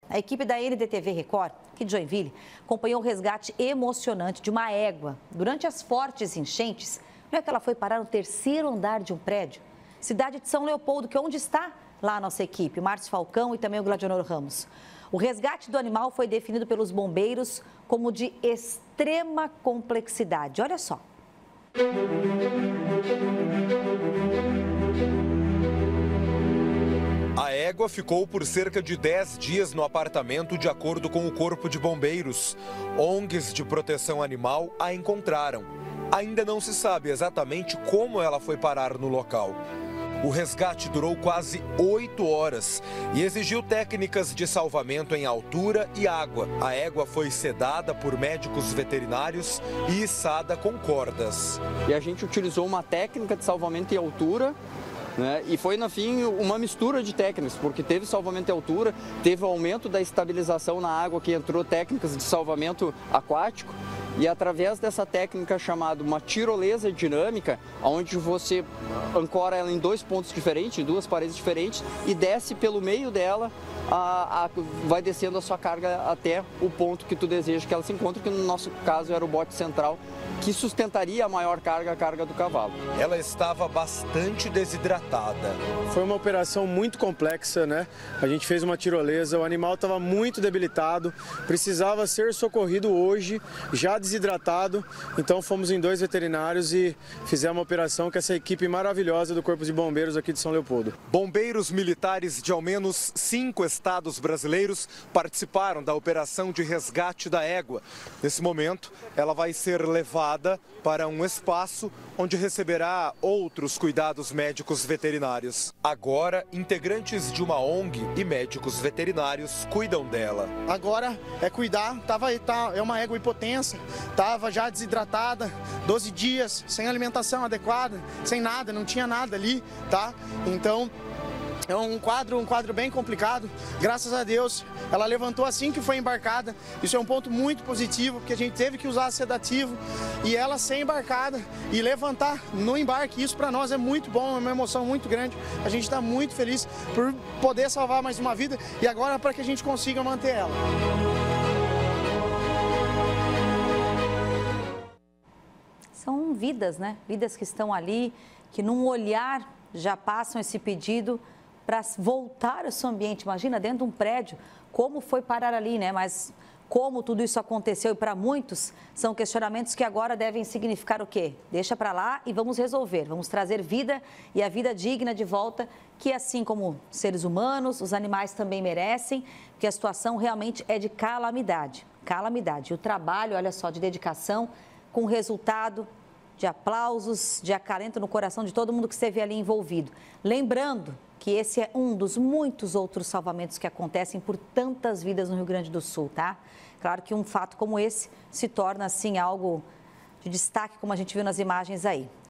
A equipe da NDTV Record, aqui de Joinville, acompanhou o resgate emocionante de uma égua. Durante as fortes enchentes, não é que ela foi parar no terceiro andar de um prédio? Cidade de São Leopoldo, que é onde está lá a nossa equipe, o Márcio Falcão e também o Gladionor Ramos. O resgate do animal foi definido pelos bombeiros como de extrema complexidade. Olha só. A égua ficou por cerca de 10 dias no apartamento, de acordo com o Corpo de Bombeiros. ONGs de proteção animal a encontraram. Ainda não se sabe exatamente como ela foi parar no local. O resgate durou quase 8 horas e exigiu técnicas de salvamento em altura e água. A égua foi sedada por médicos veterinários e içada com cordas. E a gente utilizou uma técnica de salvamento em altura, né? E foi, no fim, uma mistura de técnicas, porque teve salvamento em altura, teve aumento da estabilização na água, que entrou técnicas de salvamento aquático. E através dessa técnica chamada uma tirolesa dinâmica, onde você ancora ela em 2 pontos diferentes, 2 paredes diferentes, e desce pelo meio dela, vai descendo a sua carga até o ponto que tu deseja que ela se encontre, que no nosso caso era o bote central, que sustentaria a maior carga, a carga do cavalo. Ela estava bastante desidratada. Foi uma operação muito complexa, né? A gente fez uma tirolesa, o animal estava muito debilitado, precisava ser socorrido hoje, já desidratado. Então fomos em 2 veterinários e fizemos uma operação com essa equipe maravilhosa do Corpo de Bombeiros aqui de São Leopoldo. Bombeiros militares de ao menos 5 estados brasileiros participaram da operação de resgate da égua. Nesse momento, ela vai ser levada para um espaço onde receberá outros cuidados médicos veterinários. Agora, integrantes de uma ONG e médicos veterinários cuidam dela. Agora é cuidar, é uma égua hipotensa, estava já desidratada, 12 dias, sem alimentação adequada, sem nada, não tinha nada ali, tá? Então é um quadro bem complicado. Graças a Deus, ela levantou assim que foi embarcada. Isso é um ponto muito positivo, porque a gente teve que usar sedativo e ela ser embarcada e levantar no embarque. Isso para nós é muito bom, é uma emoção muito grande. A gente está muito feliz por poder salvar mais uma vida e agora para que a gente consiga manter ela. São vidas, né? Vidas que estão ali, que num olhar já passam esse pedido para voltar ao seu ambiente. Imagina, dentro de um prédio, como foi parar ali, né? Mas como tudo isso aconteceu e para muitos são questionamentos que agora devem significar o quê? Deixa para lá e vamos resolver. Vamos trazer vida e a vida digna de volta, que assim como seres humanos, os animais também merecem, porque a situação realmente é de calamidade. Calamidade. E o trabalho, olha só, de dedicação, com resultado de aplausos, de acalento no coração de todo mundo que esteve ali envolvido. Lembrando que esse é um dos muitos outros salvamentos que acontecem por tantas vidas no Rio Grande do Sul, tá? Claro que um fato como esse se torna, assim, algo de destaque, como a gente viu nas imagens aí.